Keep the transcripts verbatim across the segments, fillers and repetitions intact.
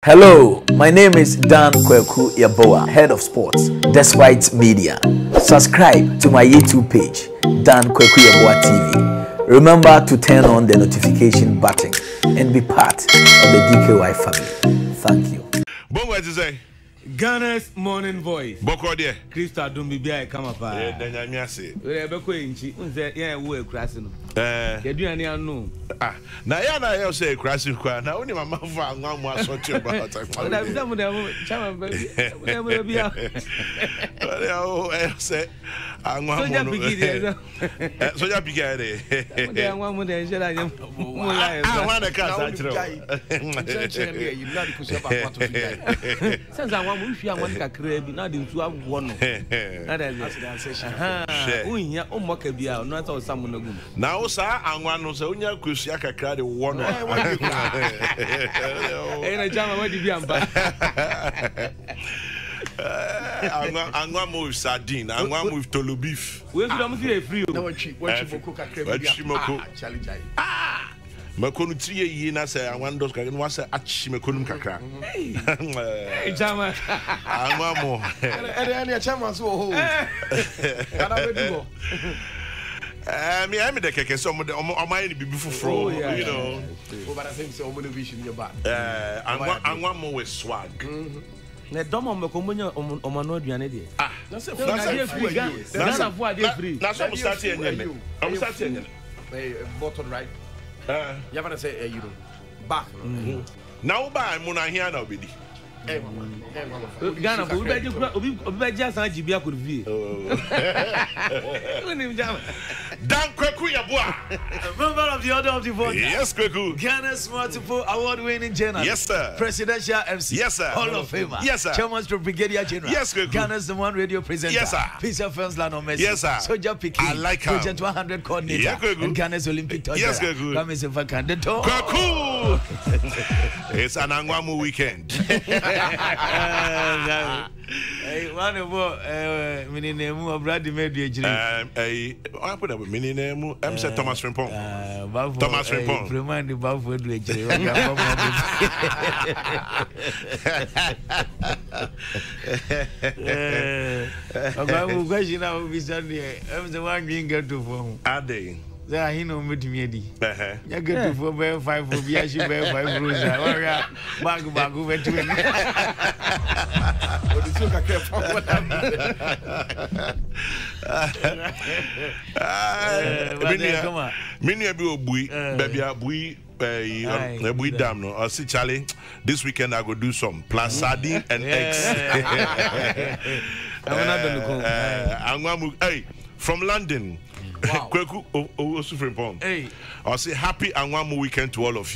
Hello, my name is Dan Kweku Yaboa, Head of Sports, Despite Media. Subscribe to my YouTube page, Dan Kweku Yaboa T V. Remember to turn on the notification button and be part of the D K Y family. Thank you. Bon, what is it? Ghana's morning voice. Boko there. Crystal Dumbi Bia come up. Yeah, then I say. We are Beko inchi. Unze yeah we crashing. Eh. You do any no. Ah, na ya na ya say crashing kwa. Na only mama fa nwa mu asoti about. Na bisa mu dem chama baby. Dem baby ya. Well, I say anwa mu. Soja bigide. Soja bigide. Dem anwa mu dem shela nyam. Mu la. Ah, wa na ka sa chiro. Chire you na di kusia ba kwato fi. Senza anwa mu hwi anwa ka kra bi na de nsu agwo no. Na da ze. Ah, unya o moka bia no ata o samu na gum. Na o sa anwa no se unya kusia kakra de wo no. Eh na jama wadi bi amba. Angwa angwa mo with sardine, angwa mo with tolo beef. We should am see free. Na wachi wachi boko kakra bi. Wachi moko. Challenge ai. Ah! Makonu triye yi na se angwa ndos kakra no se achi makonum kakra. Hey jama. Angwa mo. Ere ere chairman so ho. Kana be dugo. Eh me am the keke so mo o any bibi fufro, you know. O bara say so mo no vision your back. Eh angwa angwa mo with swag. Na domo me ko monya omano aduane de. Ah, Na say na dey free. Na fo ade free. Na so mo start here nyeme. Am start here nyeme. Eh bottom right. Eh. You ever say eh you know. Back. Now buy mo na here na obedi. Eh Ghana for obi obi obi be asan jibia ko vie. Onim jam. Dan Kweku Yaboa. Member of the Order of the Voter. Yes, Kweku. Ghana's multiple award-winning journalist. Yes, sir. Presidential M C. Yes, sir. Hall of Famer. Yes, sir. Chairman to Brigadier General. Yes, Kweku. Ghana's the one radio presenter. Yes, sir. Peace of Friends Land on Mercy. Yes, sir. Soldier Pikin. I like him. Project one hundred coordinator. Yeah, Kweku. And Ghana's Olympic torture. Yes, Kweku. Come is a candidato. Kweku. It's an Angwamu weekend. Hey, one of uh, mini name of Brady Media. Um, I I put up a mini name. I'm said Thomas Frimpong. Thomas Frimpong. Remind the Buffalo. I'm question now. We said, I'm the one being get to form. Are they? There he no meet me. Uh-huh. You get to four by five for be actually by five rules. Bag bag over to me. What is your kakra from what happened? Many be obui, baby abui, eh, bui dam no. I see Charlie. This weekend I go do some plus sardine and eggs. I'm gonna hey from London. Wow. Kweku also from Pong. Hey. I'll say happy and one more weekend to all of you.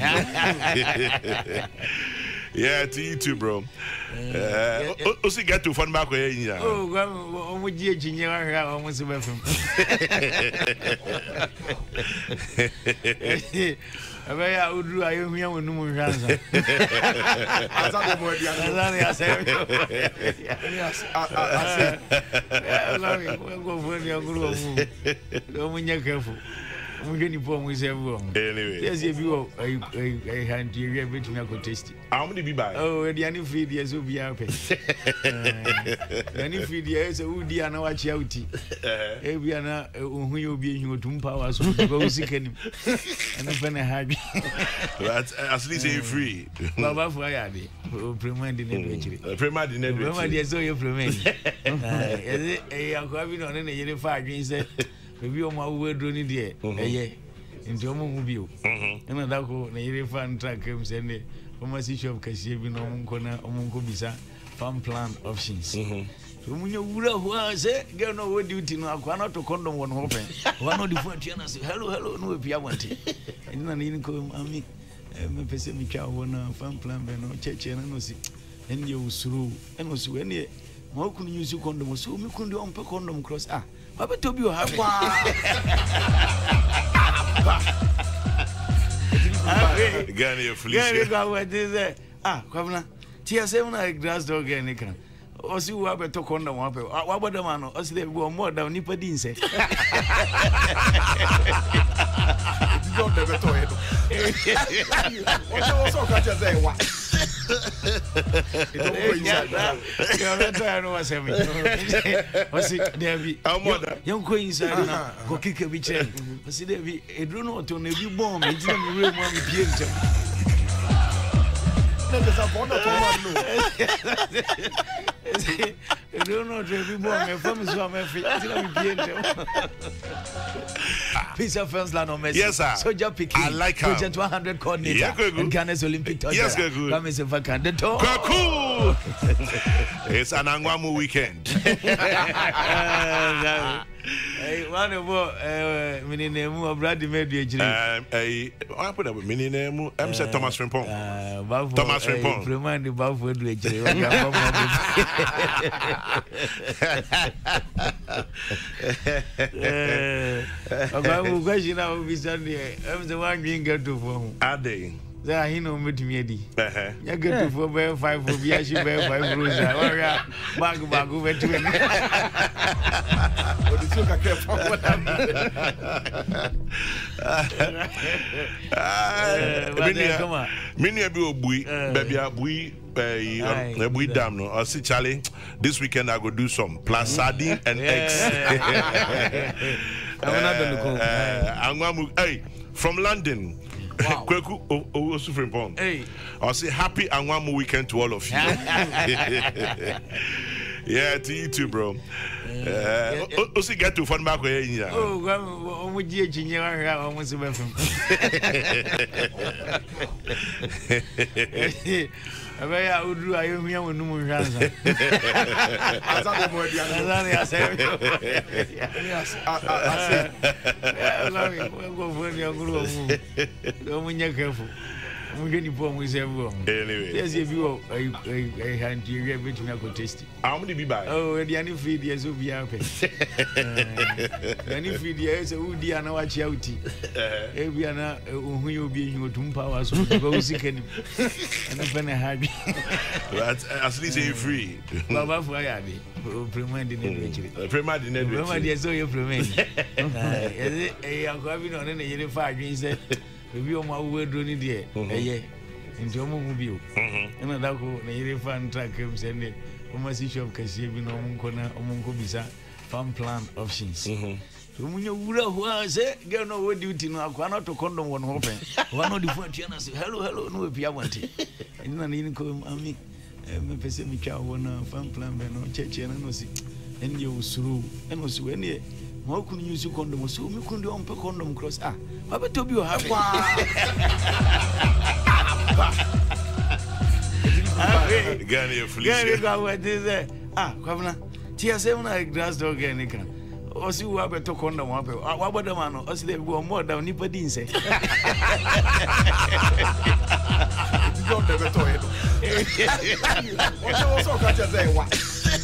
Yeah, to you too, bro. Uh, also get to fun back where you are. Oh, I'm with you, Junior. I almost went from. I would do. I am here with no more hands. I said, I careful. I'm getting poor with everyone. Anyway, yes, if you a hand to your everything I could taste it. How many be by? Oh, the any feed yes will be happy. Any feed yes, who dear now watch out. Every ana who you be in your two powers to go sick him. And open a hug. That's at least you free. Baba for a day. Premand in the Premand in the Premand, yes, so you're Premand. I'm going on in a unified green set. Maybe on my word running there, eh? Into a mobile. And I go, a fan track him send it from a issue of Cassia, no Munkona, Munkobisa, farm plan options. So when you would say, girl, no what duty, no, I cannot to condom one open. One of the four channels say, hello, hello, no, if you want it. And then you come, I mean, a pessimistic cow, one farm plan, no church, and no see. And you through, and was when you more could use you condom, so we couldn't do on per condom cross. Ah. What about to be happy? Gani Felicia. Ah, Governor. Tia seven like grass dog and can. Or see what better condom. What about the man? Or see they go more than Nipper Dean said. don't never to it. What you also catch a say what? don't know what's happening. What's it, Debbie? Our mother, young queen said, go kick a bitch. I see Debbie, a drone or to you bomb, it's not the real one with you. There's a bond of I don't know if you bomb, my family, so I'm a Peace of Friends Land on Messi. Yes, sir. So just pick I like her. Project one hundred coordinator. Yeah, and Ghana's Olympic torture. Yes, good. Come and say vacant. The door. Cool. It's an Angwamu weekend. Hey, one of more, uh, mini name of Brady Media. Um, I put up a mini name. I'm said Thomas Frimpong. Thomas Frimpong. Remind the Buffalo. I'm question now. We Sunday. I'm the one being get to phone. Are they? There he no meet me. Uh-huh. You get to four by five for be actually by five rules. Bag bag over to me. What is your careful? What come on. Many a bui, baby, a bui, a bui dam. No, I see Charlie. This weekend I go do some plus sardine and eggs. I'm going to hey from London. Wow. Kweku o suffering bomb. Hey. I'll say happy and one more weekend to all of you. Yeah, to you too, bro. Uh, also get to fun back where you are. Oh, I'm with you, Junior. I'm almost away from. I would do. I am here with no more chance. I said, yes, I said, careful. I'm getting poem with everyone. Anyway, yes, if you a hand to your bit, you could taste it. How many be by? Oh, the any feed yes will be happy. Any feed yes, who dear now watch out. Eviana, who you be in your tomb powers, go sick and open a habit. But at least you're free. Baba for Yadi, Premand in the Premand in the Premand, so you're Premand. I'm having on any unified, he said. Review my word running there, a year into a movie. And I don't know, a fan track him sending almost issue of Cassabi, no Munkona, Munko Bisa, farm plan options. So when you would have said, girl, no what duty now, cannot to condom one open. One of the four channels, hello, hello, no, if you want it. And then you come, I mean, I'm a semi cow one farm plan, no church and no see. And you through, and was when you. How can you use a condom? So you can do on per condom cross. Ah, how about to be a half? Gary, please. Ah, Governor, Tia seven grass dog and or see what better condom. What about the man? Or they go more down Nipadin say. Don't never tell him. What's also catch us there? What?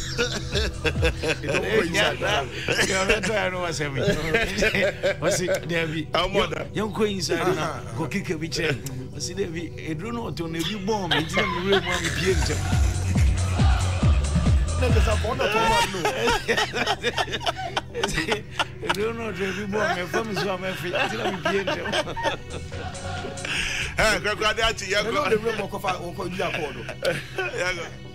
What's it, Debbie? Our mother, young queen said, go kick a bitch. I see Debbie, a drone or to you bomb, it's not the real one with you. There's a bond of I don't know if you bomb, my family, so I'm a free. It's not with you. Hey, go, go, that's it. You go the room of a